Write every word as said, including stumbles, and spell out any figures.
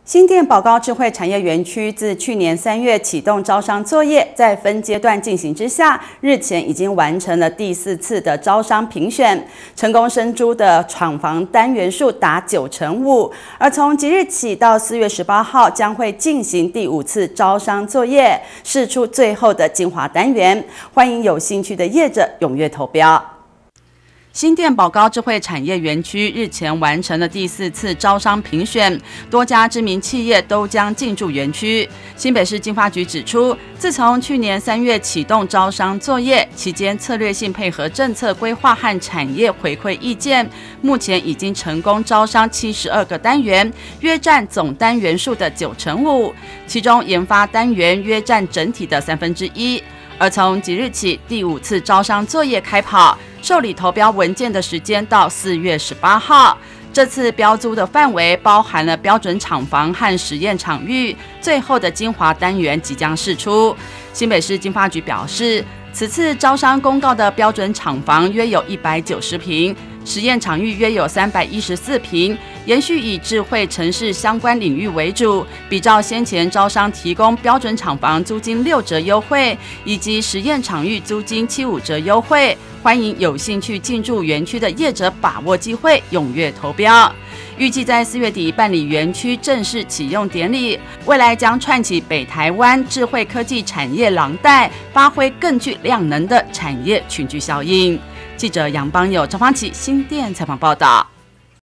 新店宝高智慧产业园区自去年三月启动招商作业，在分阶段进行之下，日前已经完成了第四次的招商评选，成功生租的厂房单元数达九成五。而从即日起到四月十八号，将会进行第五次招商作业，释出最后的精华单元，欢迎有兴趣的业者踊跃投标。 新店宝高智慧产业园区日前完成了第四次招商评选，多家知名企业都将进驻园区。新北市经发局指出，自从去年三月启动招商作业期间，策略性配合政策规划和产业回馈意见，目前已经成功招商七十二个单元，约占总单元数的九成五，其中研发单元约占整体的三分之一。 而从即日起，第五次招商作业开跑，受理投标文件的时间到四月十八号。这次标租的范围包含了标准厂房和实验场域，最后的精华单元即将释出。新北市经发局表示，此次招商公告的标准厂房约有一百九十坪。 实验场域约有三百一十四坪，延续以智慧城市相关领域为主。比照先前招商提供标准厂房租金六折优惠，以及实验场域租金七五折优惠，欢迎有兴趣进驻园区的业者把握机会，踊跃投标。预计在四月底办理园区正式启用典礼，未来将串起北台湾智慧科技产业廊带，发挥更具量能的产业群聚效应。 记者杨邦友、张芳琪新店采访报道。